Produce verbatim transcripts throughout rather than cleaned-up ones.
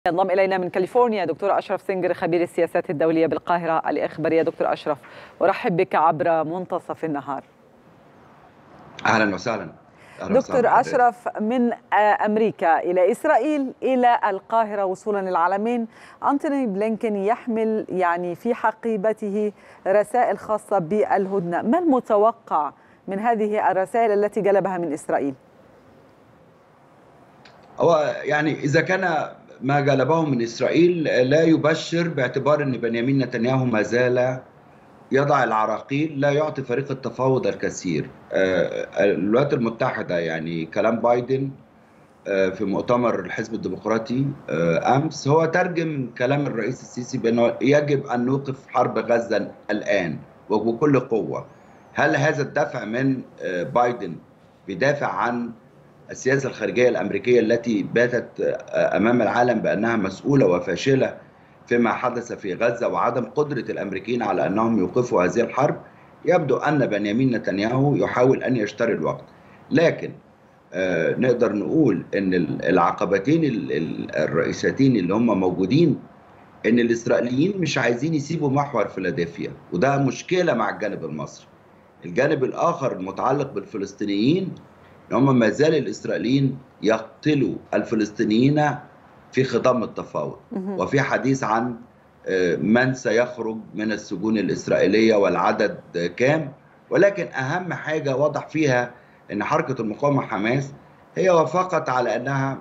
ينضم إلينا من كاليفورنيا دكتور أشرف سنجر خبير السياسات الدولية بالقاهرة الإخبارية. دكتور أشرف، أرحب بك عبر منتصف النهار. أهلا وسهلا. أهلا دكتور وسهلا أشرف، من أمريكا إلى إسرائيل إلى القاهرة وصولا للعالمين، أنتوني بلينكن يحمل يعني في حقيبته رسائل خاصة بالهدنة. ما المتوقع من هذه الرسائل التي جلبها من إسرائيل؟ هو يعني إذا كان ما جلبه من إسرائيل لا يبشر، باعتبار أن بنيامين نتنياهو ما زال يضع العراقيل، لا يعطي فريق التفاوض الكثير. الولايات المتحدة يعني كلام بايدن في مؤتمر الحزب الديمقراطي أمس هو ترجم كلام الرئيس السيسي بأنه يجب أن نوقف حرب غزة الآن وبكل قوة. هل هذا الدفع من بايدن بيدافع عن السياسة الخارجية الأمريكية التي باتت أمام العالم بأنها مسؤولة وفاشلة فيما حدث في غزة وعدم قدرة الأمريكيين على أنهم يوقفوا هذه الحرب؟ يبدو أن بنيامين نتنياهو يحاول أن يشتري الوقت، لكن آه نقدر نقول أن العقبتين الرئيسيتين اللي هم موجودين أن الإسرائيليين مش عايزين يسيبوا محور فيلادلفيا، وده مشكلة مع الجانب المصري. الجانب الآخر المتعلق بالفلسطينيين، هم ما زال الإسرائيليين يقتلوا الفلسطينيين في خضم التفاوض، وفي حديث عن من سيخرج من السجون الإسرائيلية والعدد كام. ولكن أهم حاجة وضح فيها أن حركة المقاومة حماس هي وافقت على أنها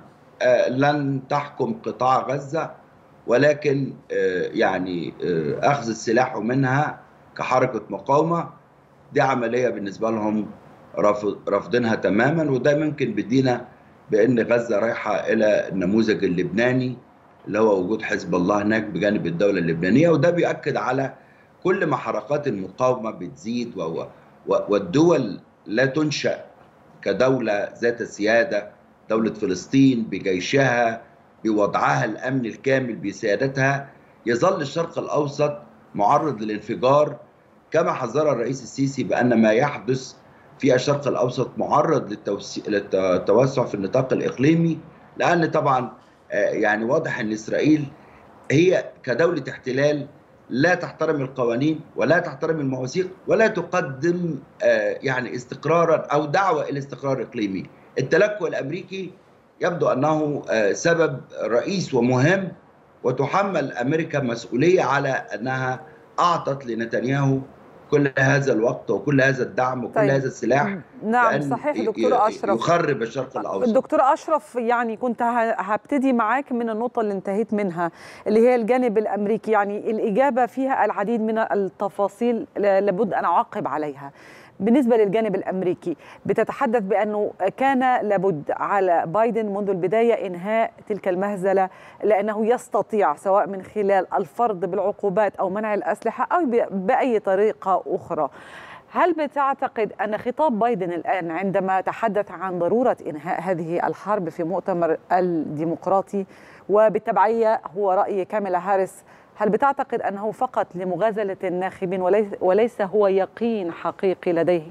لن تحكم قطاع غزة، ولكن يعني أخذ السلاح منها كحركة مقاومة دي عملية بالنسبة لهم رفضينها تماما. وده ممكن بدينا بأن غزة رايحة إلى النموذج اللبناني اللي هو وجود حزب الله هناك بجانب الدولة اللبنانية، وده بيؤكد على كل ما حركات المقاومة بتزيد والدول لا تنشأ كدولة ذات سيادة. دولة فلسطين بجيشها بوضعها الأمن الكامل بسيادتها، يظل الشرق الأوسط معرض للانفجار، كما حذر الرئيس السيسي بأن ما يحدث في الشرق الأوسط معرض للتوسع في النطاق الإقليمي، لأن طبعا يعني واضح أن إسرائيل هي كدولة احتلال لا تحترم القوانين ولا تحترم المواثيق ولا تقدم يعني استقرارا أو دعوة إلى استقرار إقليمي. التلكؤ الأمريكي يبدو أنه سبب رئيس ومهم، وتحمل أمريكا مسؤولية على أنها أعطت لنتنياهو كل هذا الوقت وكل هذا الدعم وكل طيب. هذا السلاح. نعم صحيح دكتور أشرف، يخرب الشرق الأوسط. دكتور أشرف، يعني كنت هبتدي معاك من النقطة اللي انتهيت منها اللي هي الجانب الأمريكي. يعني الإجابة فيها العديد من التفاصيل لابد أن أعقب عليها. بالنسبة للجانب الأمريكي بتتحدث بأنه كان لابد على بايدن منذ البداية إنهاء تلك المهزلة، لأنه يستطيع سواء من خلال الفرض بالعقوبات أو منع الأسلحة أو بأي طريقة أخرى. هل بتعتقد أن خطاب بايدن الآن عندما تحدث عن ضرورة إنهاء هذه الحرب في مؤتمر الديمقراطي، وبالتبعية هو رأي كاميلا هاريس، هل بتعتقد أنه فقط لمغازلة الناخبين وليس, وليس هو يقين حقيقي لديه؟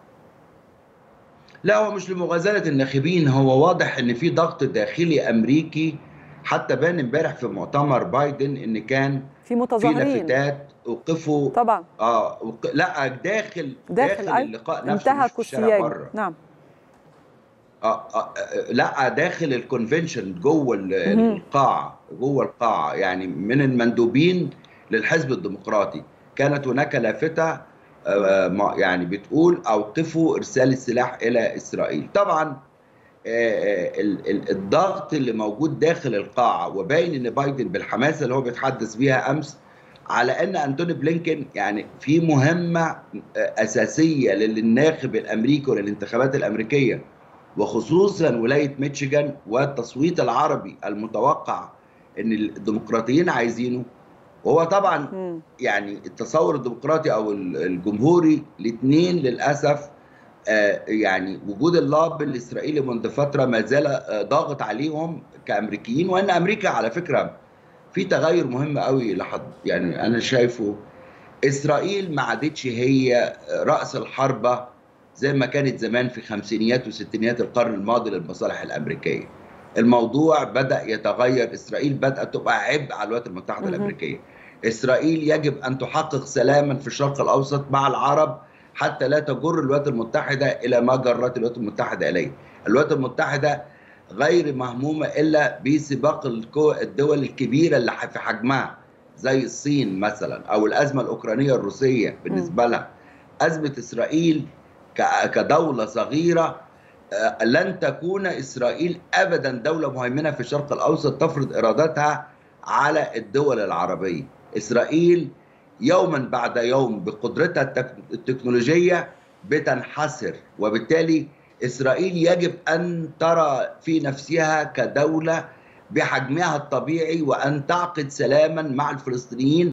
لا، هو مش لمغازلة الناخبين، هو واضح أن في ضغط داخلي أمريكي. حتى بان امبارح في مؤتمر بايدن ان كان في متظاهرين، في لافتات وقفوا طبعا اه وق... لا داخل داخل, داخل اللقاء نفسه، مش في الشارع بره. نعم آه, آه لا داخل الكونفنشن جوه القاعه، جوه القاعه يعني من المندوبين للحزب الديمقراطي كانت هناك لافته آه يعني بتقول اوقفوا ارسال السلاح الى اسرائيل. طبعا الضغط اللي موجود داخل القاعة، وباين ان بايدن بالحماسة اللي هو بيتحدث بيها امس على ان انتوني بلينكن يعني في مهمة اساسية للناخب الامريكي وللانتخابات الامريكية، وخصوصا ولاية ميشيغان والتصويت العربي المتوقع ان الديمقراطيين عايزينه. وهو طبعا يعني التصور الديمقراطي او الجمهوري الاثنين للاسف آه يعني وجود اللاب الإسرائيلي منذ فترة ما زال آه ضاغط عليهم كأمريكيين. وأن أمريكا على فكرة في تغير مهم قوي لحد يعني أنا شايفه، إسرائيل ما عادتش هي رأس الحربة زي ما كانت زمان في خمسينيات وستينيات القرن الماضي للمصالح الأمريكية. الموضوع بدأ يتغير. إسرائيل بدأت تبقى عبء على الولايات المتحدة مهم. الأمريكية. إسرائيل يجب أن تحقق سلاما في الشرق الأوسط مع العرب حتى لا تجر الولايات المتحدة إلى ما جرت الولايات المتحدة إليه. الولايات المتحدة غير مهمومة إلا بسباق الكو- الدول الكبيرة اللي في حجمها زي الصين مثلا، أو الأزمة الأوكرانية الروسية بالنسبة لها. أزمة إسرائيل ك- كدولة صغيرة، آه، لن تكون إسرائيل أبدا دولة مهيمنة في الشرق الأوسط تفرض إرادتها على الدول العربية. إسرائيل يوما بعد يوم بقدرتها التك- التكنولوجية بتنحسر، وبالتالي إسرائيل يجب أن ترى في نفسها كدولة بحجمها الطبيعي وأن تعقد سلاما مع الفلسطينيين